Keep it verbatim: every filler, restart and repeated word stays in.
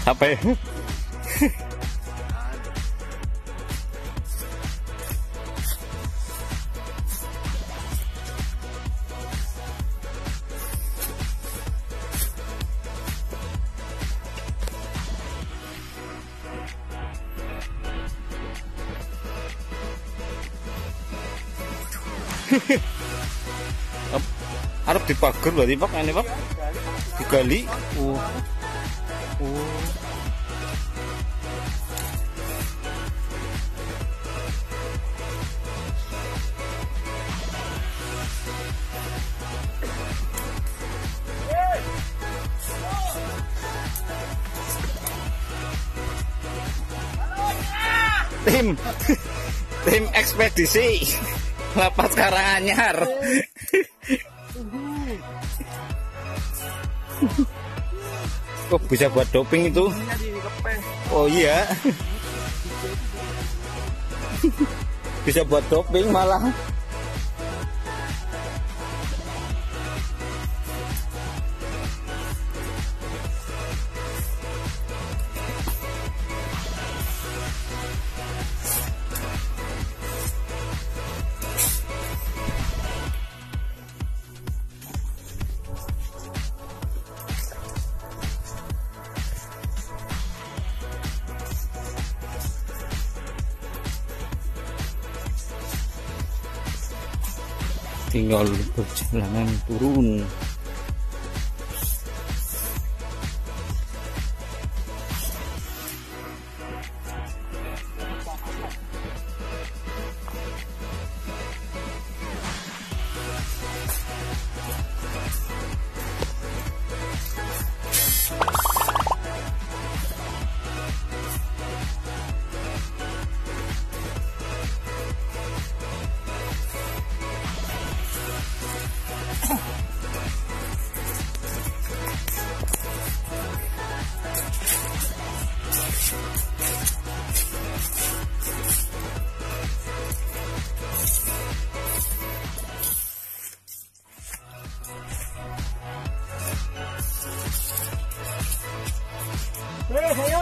Apa ya? Arep dipager berarti Pak, ini Pak. Digali. Oh. Oh. Tim tim ekspedisi Lapas Karanganyar. Kok bisa buat doping itu? Oh iya. Bisa buat doping malah. Tinggal perjalanan turun. Hey, hey.